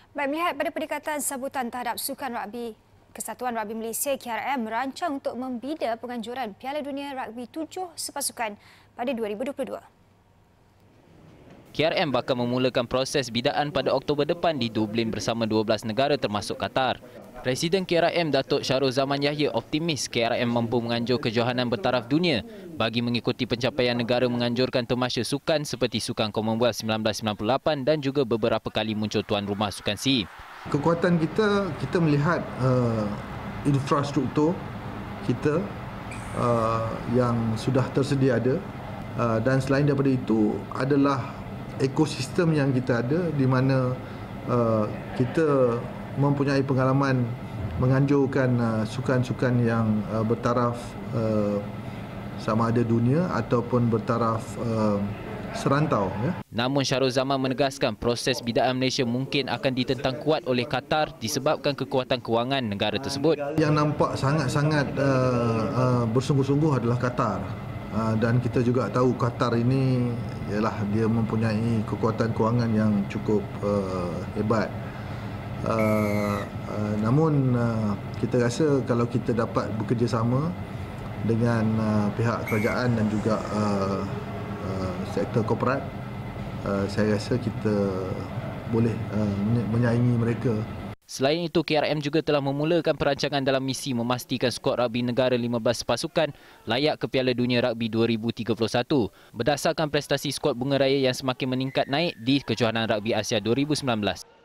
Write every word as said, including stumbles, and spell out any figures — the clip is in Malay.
Baik, melihat pada pendekatan sambutan terhadap Sukan Ragbi, Kesatuan Ragbi Malaysia K R M merancang untuk membida penganjuran Piala Dunia Ragbi tujuh sepasukan pada dua ribu dua puluh dua. K R M bakal memulakan proses bidaan pada Oktober depan di Dublin bersama dua belas negara termasuk Qatar. Presiden K R M Datuk Sharul Zaman Yahya optimis K R M mampu menganjur kejohanan bertaraf dunia bagi mengikuti pencapaian negara menganjurkan temasya sukan seperti Sukan Commonwealth sembilan belas sembilan puluh lapan dan juga beberapa kali muncul tuan rumah Sukan C. Kekuatan kita, kita melihat uh, infrastruktur kita uh, yang sudah tersedia ada uh, dan selain daripada itu adalah ekosistem yang kita ada di mana uh, kita mempunyai pengalaman menganjurkan uh, sukan-sukan yang uh, bertaraf uh, sama ada dunia ataupun bertaraf uh, serantau. Ya. Namun Sharul Zaman menegaskan proses bidaan Malaysia mungkin akan ditentang kuat oleh Qatar disebabkan kekuatan kewangan negara tersebut. Yang nampak sangat-sangat uh, uh, bersungguh-sungguh adalah Qatar. Uh, dan kita juga tahu Qatar ini ialah dia mempunyai kekuatan kewangan yang cukup uh, hebat. Uh, uh, namun uh, kita rasa kalau kita dapat bekerjasama dengan uh, pihak kerajaan dan juga uh, uh, sektor korporat, uh, saya rasa kita boleh uh, menyaingi mereka. Selain itu, K R M juga telah memulakan perancangan dalam misi memastikan skuad ragbi negara lima belas pasukan layak ke Piala Dunia Ragbi dua ribu tiga puluh satu berdasarkan prestasi skuad Bunga Raya yang semakin meningkat naik di kejohanan Ragbi Asia dua ribu sembilan belas.